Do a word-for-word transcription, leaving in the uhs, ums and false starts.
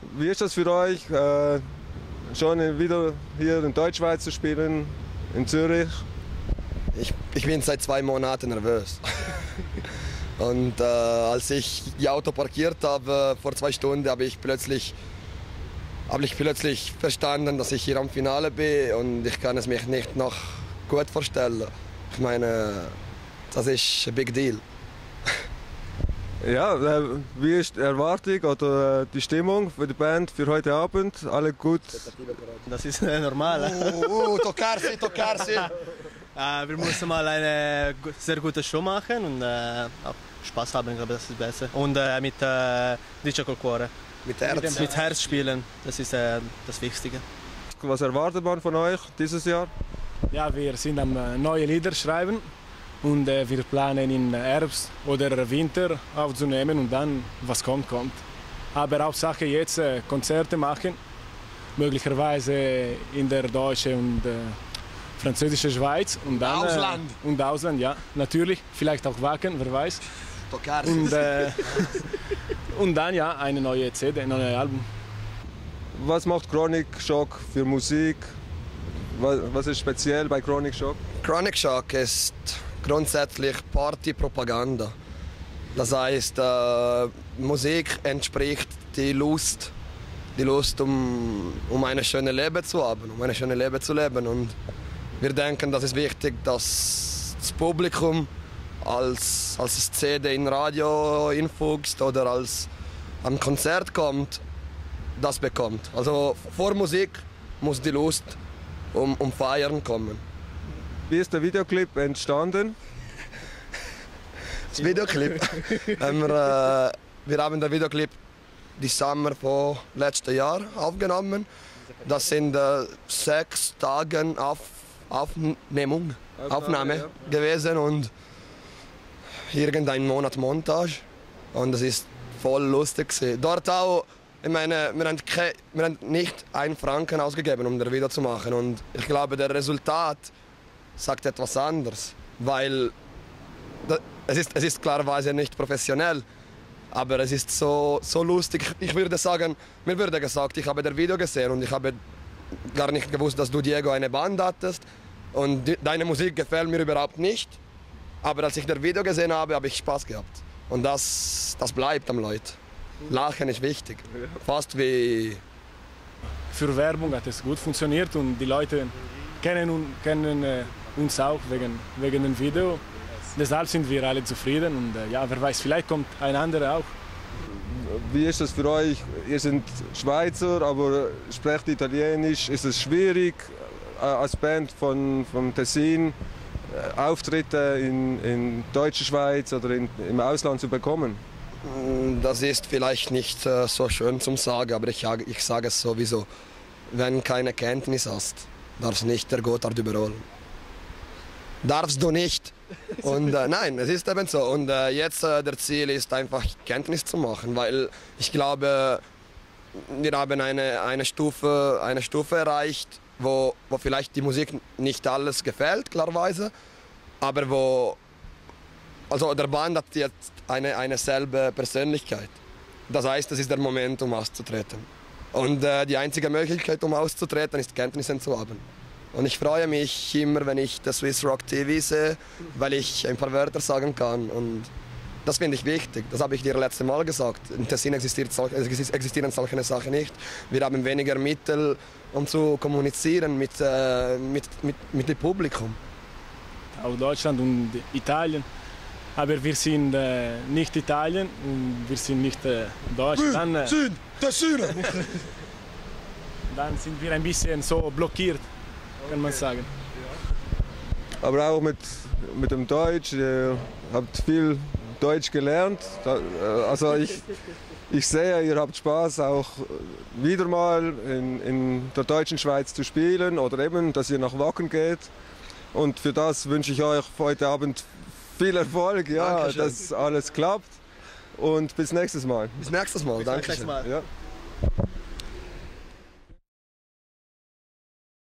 Wie ist das für euch, äh, schon wieder hier in Deutschschweiz zu spielen, in Zürich? Ich, ich bin seit zwei Monaten nervös. Und äh, als ich die Auto parkiert habe vor zwei Stunden, habe ich plötzlich, habe ich plötzlich verstanden, dass ich hier am Finale bin und ich kann es mich nicht noch gut vorstellen. Ich meine, das ist ein Big Deal. Ja, wie ist die Erwartung oder die Stimmung für die Band für heute Abend? Alle gut? Das ist normal. Uh, uh, toccarsi, toccarsi. äh, wir müssen mal eine sehr gute Show machen und äh, auch Spaß haben, ich glaube, das ist besser. Und äh, mit äh, Dice col Cuore. Mit Herz. Mit, mit Herz spielen, das ist äh, das Wichtige. Was erwartet man von euch dieses Jahr? Ja, wir sind am äh, neue Lieder schreiben und äh, wir planen im Herbst oder Winter aufzunehmen und dann, was kommt, kommt. Aber Hauptsache jetzt äh, Konzerte machen, möglicherweise in der deutschen und äh, französischen Schweiz. Und dann, Ausland. Äh, und Ausland, ja, natürlich, vielleicht auch Wacken, wer weiß. Toccarsi. Und, äh, und dann ja, eine neue C D, ein neues Album. Was macht Chronic Shock für Musik? Was, was ist speziell bei Chronic Shock? Chronic Shock ist grundsätzlich Partypropaganda. Das heißt, äh, Musik entspricht die Lust, die Lust um, um ein schönes Leben zu haben, um ein schönes Leben zu leben. Und wir denken, das ist wichtig, dass das Publikum als, als C D in Radio infuchst oder als ein Konzert kommt, das bekommt. Also vor Musik muss die Lust um, um Feiern kommen. Wie ist der Videoclip entstanden? Das Videoclip. haben wir, äh, wir haben den Videoclip die Sommer von letzten Jahr aufgenommen. Das sind äh, sechs Tage auf, Aufnehmung, Aufnahme, Aufnahme ja. gewesen und irgendein Monat Montage. Und das ist voll lustig gewesen. Dort auch, ich meine, wir haben, ke- wir haben nicht einen Franken ausgegeben, um das Video zu machen. Und ich glaube, der Resultat sagt etwas anderes, weil es ist, es ist klarerweise nicht professionell, aber es ist so, so lustig. Ich würde sagen, mir wurde gesagt, ich habe das Video gesehen und ich habe gar nicht gewusst, dass du, Diego, eine Band hattest und die, deine Musik gefällt mir überhaupt nicht. Aber als ich das Video gesehen habe, habe ich Spaß gehabt. Und das, das bleibt am Leuten. Lachen ist wichtig. Fast wie... Für Werbung hat es gut funktioniert und die Leute kennen, kennen äh, uns auch wegen, wegen dem Video. Deshalb sind wir alle zufrieden und äh, ja, wer weiß, vielleicht kommt ein anderer auch. Wie ist das für euch? Ihr seid Schweizer, aber sprecht Italienisch. Ist es schwierig, äh, als Band von, von Tessin äh, Auftritte in, in deutscher Schweiz oder in, im Ausland zu bekommen? Das ist vielleicht nicht äh, so schön zum Sagen, aber ich, ich sage es sowieso. Wenn du keine Kenntnis hast, darfst du nicht der Gotthard überholen. Darfst du nicht. Und äh, nein, es ist eben so. Und äh, jetzt äh, der Ziel ist einfach Kenntnis zu machen, weil ich glaube, wir haben eine, eine, Stufe, eine Stufe erreicht, wo, wo vielleicht die Musik nicht alles gefällt, klarerweise, aber wo, also der Band hat jetzt eine, eine selbe Persönlichkeit. Das heißt, es ist der Moment, um auszutreten. Und äh, die einzige Möglichkeit, um auszutreten, ist Kenntnisse zu haben. Und ich freue mich immer, wenn ich das Swiss Rock T V sehe, weil ich ein paar Wörter sagen kann. Und das finde ich wichtig. Das habe ich dir letzte Mal gesagt. In Tessin existiert, existieren solche Sachen nicht. Wir haben weniger Mittel, um zu kommunizieren mit, äh, mit, mit, mit dem Publikum. Auch Deutschland und Italien. Aber wir sind äh, nicht Italien und wir sind nicht äh, Deutsch. Dann, äh, dann sind wir ein bisschen so blockiert, kann man sagen. Aber auch mit, mit dem Deutsch, ihr habt viel Deutsch gelernt. Also ich, ich sehe, ihr habt Spaß, auch wieder mal in, in der deutschen Schweiz zu spielen oder eben, dass ihr nach Wacken geht. Und für das wünsche ich euch heute Abend viel Erfolg, ja, dass alles klappt. Und bis nächstes Mal. Bis nächstes Mal, danke schön. Mal. Ja.